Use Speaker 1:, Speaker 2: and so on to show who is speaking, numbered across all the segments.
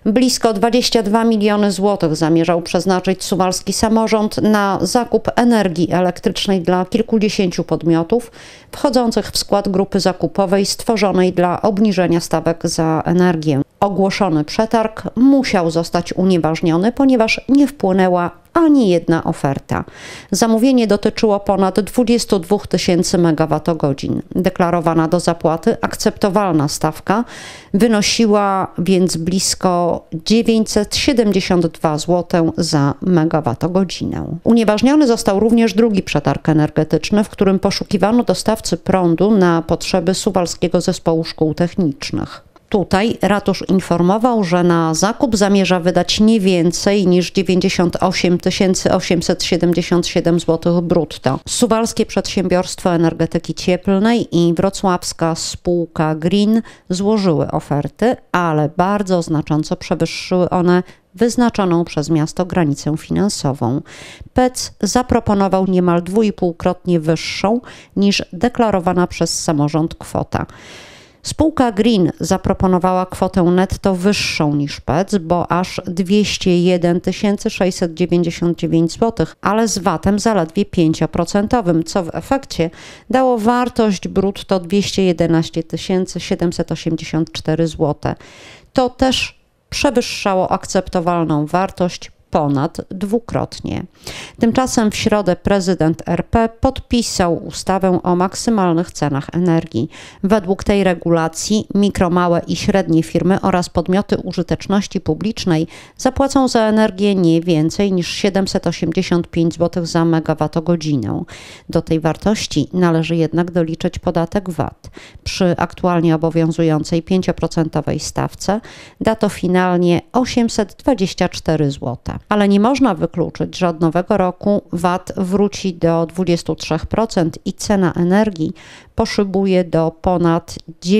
Speaker 1: Blisko 22 miliony złotych zamierzał przeznaczyć suwalski samorząd na zakup energii elektrycznej dla kilkudziesięciu podmiotów wchodzących w skład grupy zakupowej stworzonej dla obniżenia stawek za energię. Ogłoszony przetarg musiał zostać unieważniony, ponieważ nie wpłynęła ani jedna oferta. Zamówienie dotyczyło ponad 22 tysięcy megawattogodzin. Deklarowana do zapłaty akceptowalna stawka wynosiła więc blisko 972 zł za megawattogodzinę. Unieważniony został również drugi przetarg energetyczny, w którym poszukiwano dostawcy prądu na potrzeby Suwalskiego Zespołu Szkół Technicznych. Tutaj ratusz informował, że na zakup zamierza wydać nie więcej niż 98 877 zł brutto. Suwalskie Przedsiębiorstwo Energetyki Cieplnej i wrocławska spółka Green złożyły oferty, ale bardzo znacząco przewyższyły one wyznaczoną przez miasto granicę finansową. PEC zaproponował niemal 2,5-krotnie wyższą niż deklarowana przez samorząd kwota. Spółka Green zaproponowała kwotę netto wyższą niż PEC, bo aż 201 699 zł, ale z VAT-em zaledwie 5%, co w efekcie dało wartość brutto 211 784 zł. To też przewyższało akceptowalną wartość ponad dwukrotnie. Tymczasem w środę prezydent RP podpisał ustawę o maksymalnych cenach energii. Według tej regulacji mikro, małe i średnie firmy oraz podmioty użyteczności publicznej zapłacą za energię nie więcej niż 785 zł za megawattogodzinę. Do tej wartości należy jednak doliczyć podatek VAT. Przy aktualnie obowiązującej 5% stawce da to finalnie 824 zł. Ale nie można wykluczyć, że od nowego roku VAT wróci do 23% i cena energii poszybuje do ponad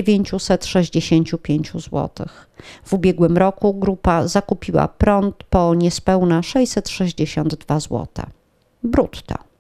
Speaker 1: 965 zł. W ubiegłym roku grupa zakupiła prąd po niespełna 662 zł brutto.